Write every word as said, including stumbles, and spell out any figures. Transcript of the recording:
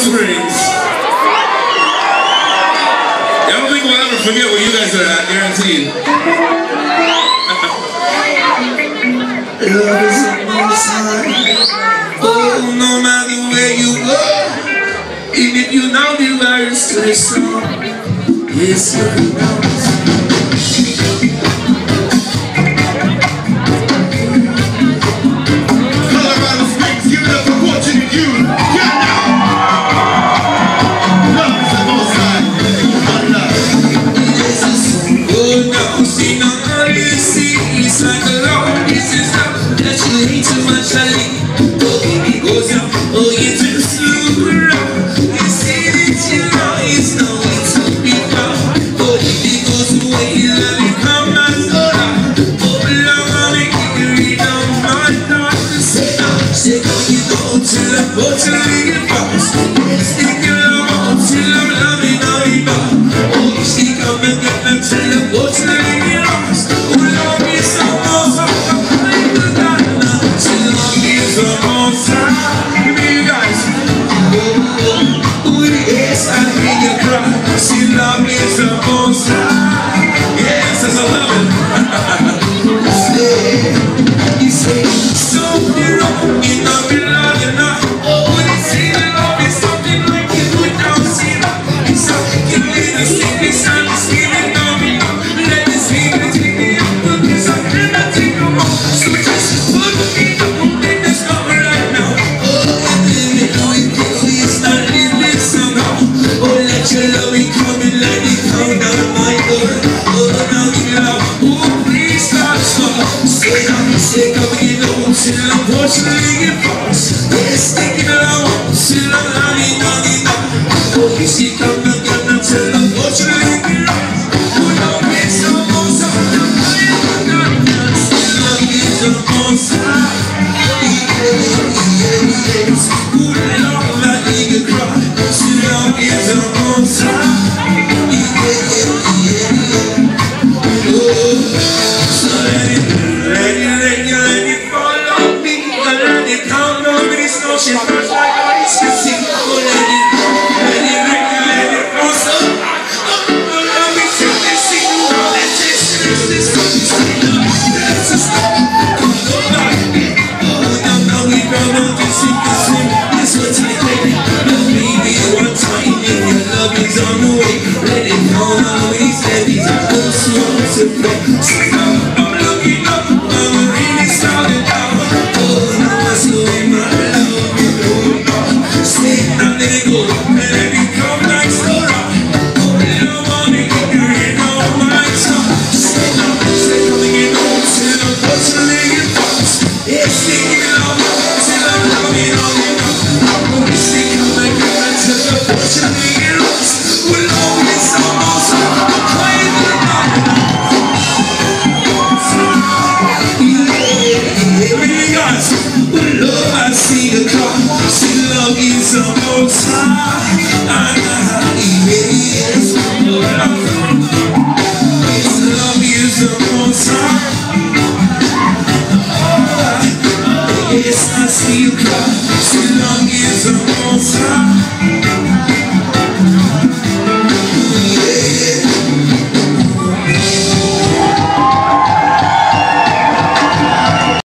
Springs. I don't think we'll ever forget where you guys are at, guaranteed. Love is on my side. Oh, no matter where you go, even if you know the words to the song, yes, you know. Colorado Springs, give it up for fortunate youth. Yeah, now. Love is on my side. Yes, it's oh, no, see, no, see, it's like a law. This is love that you hate too much, I leave. Oh, baby, goes up. Oh, you just look around. You see that you know it's no way to be found. Oh, if it goes away, love it come and go down. Oh, love, I make you read on my thoughts to say now. Say, go, you go till I go to the box. Stick your love on till I'm loving all you know. Oh, you stick up and get them till I go to the box. Oh, love is so much of the kind of God now. Till love is so much time. See, love is the most high. Yes, as I love it. You say, something wrong, you know me love you not. When you say that love is something like you without seeing it. It's something you need to see, it's not the skin and know me now. Let me see me take me up, because I cannot take no more. So just put me up, and there's nothing right now. Oh, and then you know it, it's not in this somehow. Oh, let your love be coming like it come down my door. Oh, now give love. Oh, please stop, stop. Say now, say come again, oh, till I'm watching it falls. Yes, thinking along, till I'm lying down in the oh, you see, come again until I'm watching it falls. Oh, now it's almost up to my God. Still love is almost high. Yes, good love, I need to cry. Still love is almost high. She feels like I used to see. Oh, let it, let it, let it, let it go. So, oh, let me feel this thing. Oh, let's just, let's just, let's just, come on, baby. Oh, now, now we don't know this thing, this thing. This one's like, baby. Love baby, one time, if your love is on the way. Let it go, now these ladies are all small to play. So now I'm looking up, I'm really starting down. Oh, now I see my love. Yes, I see you cry. So long as I'm